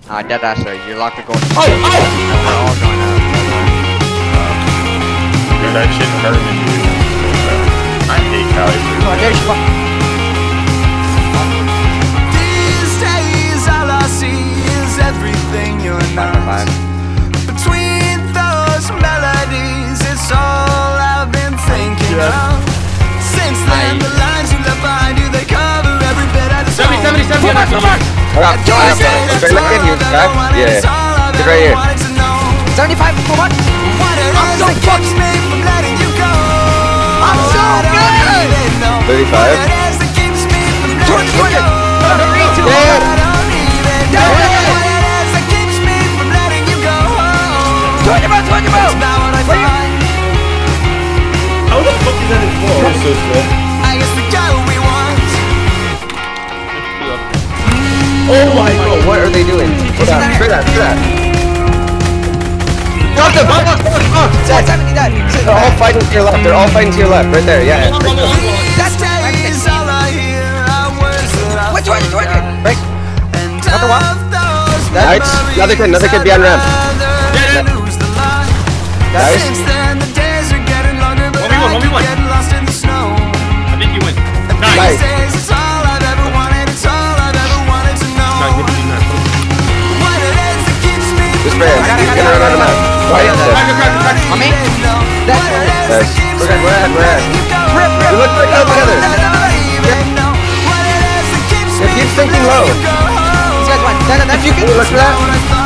Dead ass though. You're locked to go. Oh! We're all going out. Dude, that shit hurt me, dude. I hate Cali. These days, all I see is everything you're not. Between those melodies, it's all I've been thinking of. Since then, the lines you left behind you, they cover every bit of the song. 70. I got Straight left in here, back. Yeah. Get right here. 75. Come on. I'm so fucking I'm so good. 35. 20. How the fuck is that in floor? So slow. I guess we got what we want. Oh my god. What are they doing? Hold on. Try that. Got them! They're all fighting to your left. They're all fighting to your left. Right there. Yeah. These days, all I hear are words that I Which one? forget. And Another one? of those Nice. Another kid behind ramp. Nice. Since then, the days are getting longer, but 1v1. I get lost in the snow. I think you win. These Nice. days, it's all I've ever wanted. It's all I've ever wanted to know. What it is that keeps me This from man. letting He's you gonna go. run out. Right. On me? Nice. We're ahead. We look like all together. It keeps thinking low. These guys won. If you can. Look for that.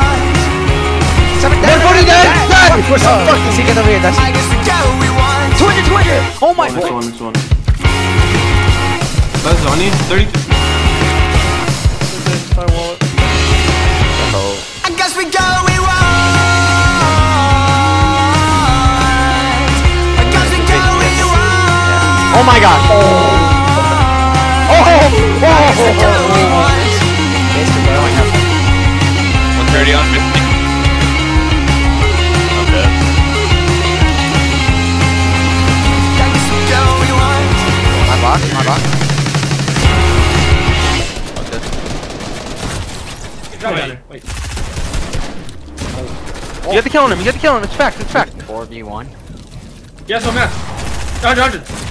140 dead. We're so fucking. See, get over here. That's I guess we got what we want. 200. Oh my god. This one. That's Zonny. 30. I guess we got what we want. I guess we got what we want. Oh my god. I guess we got what we want. 130 on 50. I'm dead. I guess we got what we want. My block. Wait. You have to kill him. It's fact. 4v1. Yes, I'm at. 100.